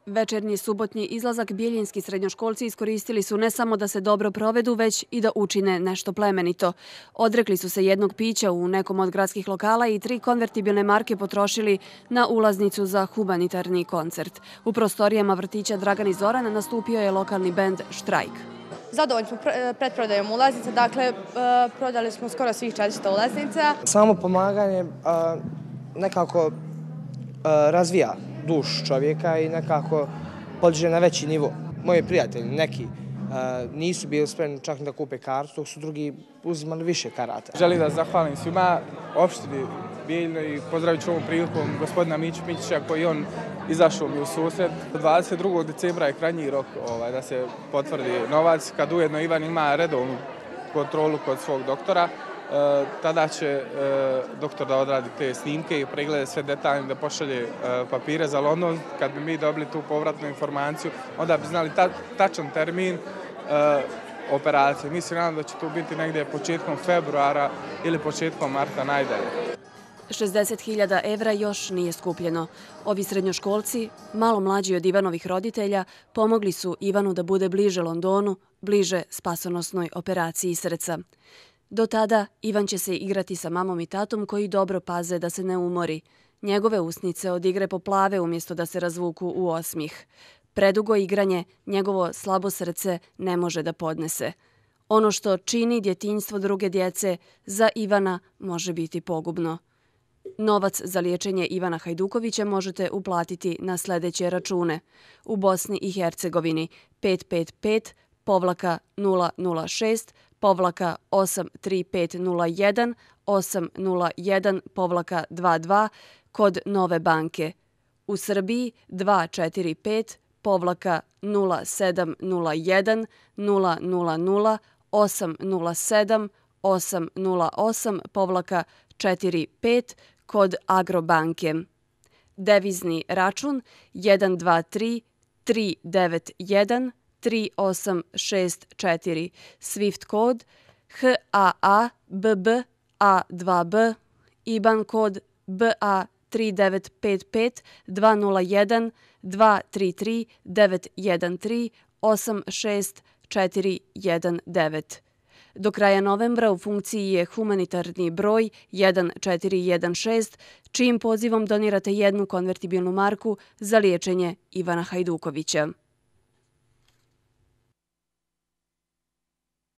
Večernji subotnji izlazak bijeljinski srednjoškolci iskoristili su ne samo da se dobro provedu, već i da učine nešto plemenito. Odrekli su se jednog pića u nekom od gradskih lokala i 3 konvertibilne marke potrošili na ulaznicu za humanitarni koncert. U prostorijama vrtića Dragan i Zoran nastupio je lokalni bend Štrajk. Zadovoljni smo pretprodajom ulaznica, dakle prodali smo skoro svih 400 ulaznica. Samo pomaganje nekako razvija dušu čovjeka i nekako podiže na veći nivo. Moji prijatelji, neki, nisu bili spremni čak da kupe kartu, dok su drugi uzimali više karata. Želim da zahvalim svima opštini Bijeljino i pozdravit ću ovom prilikom gospodina Miću Mićića koji on izašao mi u susret. 22. decembra je krajnji rok da se potvrdi novac, kad ujedno Ivan ima redovnu kontrolu kod svog doktora. Tada će doktor da odradi te snimke i preglede sve detaljne, da pošalje papire za London. Kad bi mi dobili tu povratnu informaciju, onda bi znali tačan termin operacije. Mi se nadam da će to biti negdje početkom februara ili početkom marta najdalje. 60.000 evra još nije skupljeno. Ovi srednjoškolci, malo mlađi od Ivanovih roditelja, pomogli su Ivanu da bude bliže Londonu, bliže spasonosnoj operaciji srca. Do tada Ivan će se igrati sa mamom i tatom koji dobro paze da se ne umori. Njegove usnice od igre poplave umjesto da se razvuku u osmih. Predugo igranje njegovo slabo srce ne može da podnese. Ono što čini djetinjstvo druge djece za Ivana može biti pogubno. Novac za liječenje Ivana Hajdukovića možete uplatiti na sljedeće račune. U Bosni i Hercegovini 555-006-83501 801-22 kod Nove banke. U Srbiji 245-0701 000 807 808-45 kod Agrobanke. Devizni račun 123 391 3864. Swift kod HAABB A2B. IBAN kod BA 3955 201 233 913 86419. Do kraja novembra u funkciji je humanitarni broj 1416, čijim pozivom donirate 1 konvertibilnu marku za liječenje Ivana Hajdukovića.